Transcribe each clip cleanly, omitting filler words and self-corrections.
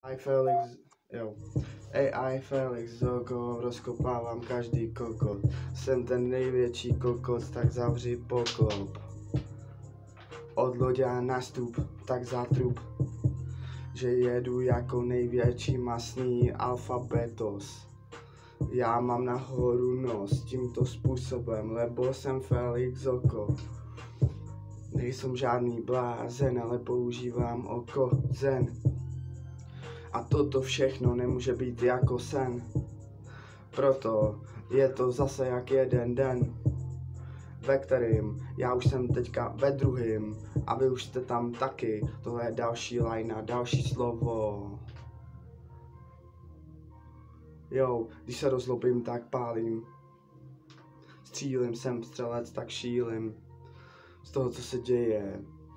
AI Felix, jo. AI Felix Zoko, rozkopávám každý kokot. Jsem ten největší kokot, tak zavři poklop. Od lodě nastup, tak zatrup, že jedu jako největší masný alfabetos. Já mám nahoru nos tímto způsobem, lebo jsem Felix Zoko. Nejsem žádný blázen, ale používám oko zen. A toto všechno nemůže být jako sen. Proto je to zase jak jeden den, ve kterým já už jsem teďka ve druhým a vy už jste tam taky. Tohle je další line a další slovo. Jo, když se rozlobím, tak pálím. Střílím, jsem střelec, tak šílim z toho, co se děje.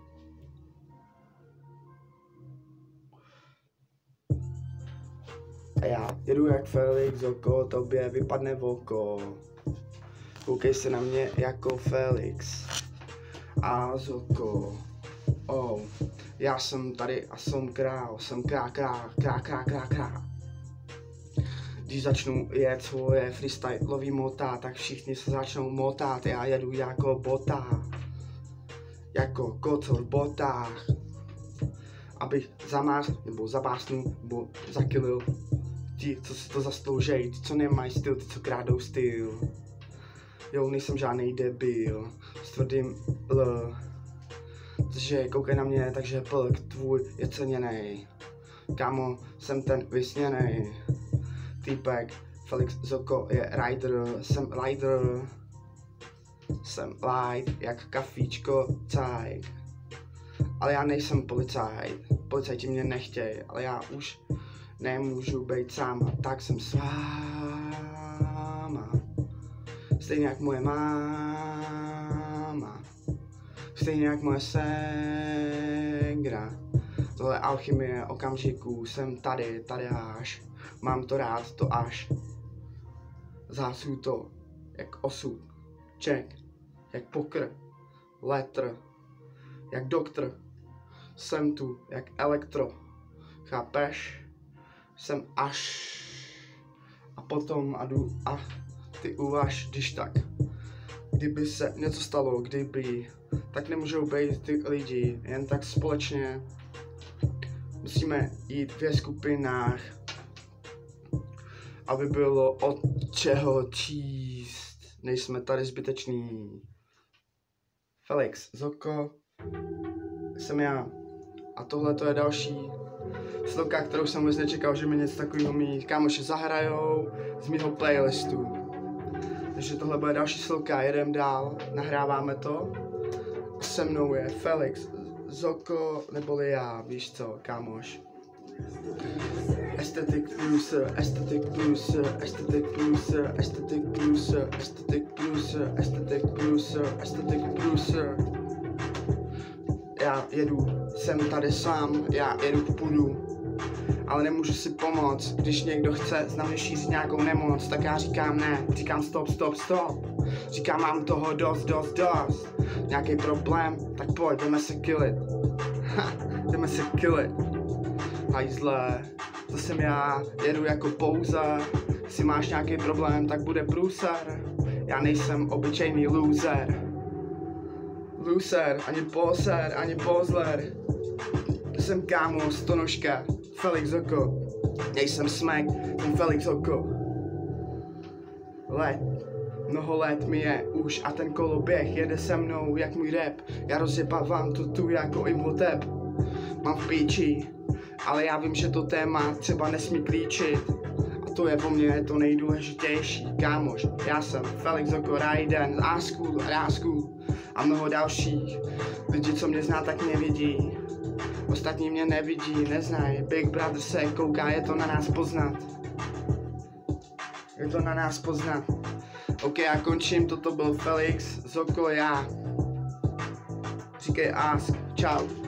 A já jedu jak Felix Zoko, tobě vypadne v oko. Koukej se na mě jako Felix a Zoko. Oh, já jsem tady a jsem král, jsem král. Když začnu jet svoje freestylový mota, tak všichni se začnou motat. Já jedu jako bota, jako kocour v botách, abych zamářl, nebo zabásnul, nebo zakylil ti, co si to zasloužej, ti, co nemají styl, ti, co krádou styl. Jo, nejsem žádnej debil, s tvrdým L. Takže koukej na mě, takže plk tvůj je ceněnej. Kámo, jsem ten vysněnej. Týpek, Felix Zoko je rider, jsem rider. Jsem light, jak kafíčko, cajk. Ale já nejsem policajt, policajti mě nechtěj, ale já už nemůžu být sám, tak jsem s váma. Stejně jak moje máma, stejně jak moje ségra. Tohle alchymie okamžiků, jsem tady až. Mám to rád, to až. Zásuju to, jak osud, check, jak pokr, letr, jak doktor. Jsem tu, jak elektro, chápeš? Jsem až. A potom a jdu a ty uvaž, když tak. Kdyby se něco stalo, kdyby, tak nemůžou být ty lidi, jen tak společně. Musíme jít v skupinách, aby bylo od čeho číst. Nejsme tady zbyteční. Felix Zoko jsem já. A tohle to je další sloka, kterou jsem vůbec nečekal, že mi něco takového mý kámoši zahrajou z mýho playlistu. Takže tohle bude další sloka, jedem dál, nahráváme to. Se mnou je Felix Zoko, neboli já, víš co, kámoš. Aesthetic producer, aesthetic producer, aesthetic producer, aesthetic producer, aesthetic producer, aesthetic producer, aesthetic producer. Já jedu, jsem tady sám, já jedu v půdu, ale nemůžu si pomoct. Když někdo chce na mě šířit nějakou nemoc, tak já říkám ne, říkám stop. Říkám mám toho dost. Nějaký problém, tak pojď, jdeme se killit. Jdeme se killit. Hajzle, to jsem já, jedu jako pouza. Jestli máš nějaký problém, tak bude průser. Já nejsem obyčejný loser, ani poser, ani pozler. Jsem kámo, stonožka, Felix Zoko. Nejsem smek, jsem Felix Zoko. Mnoho let mi je už a ten koloběh jede se mnou jak můj rap. Já rozjebávám to tu jako Imhotep. Mám v píči, ale já vím, že to téma třeba nesmí klíčit. A to je po mně to nejdůležitější, kámoš. Já jsem Felix Zoko, Raiden, A-School a mnoho dalších. Lidi, co mě zná, tak mě vidí. Ostatní mě nevidí, neznají. Big Brother se kouká, je to na nás poznat. Je to na nás poznat. Ok, já končím, toto byl Felix Zoko, já. Říkej ask, čau.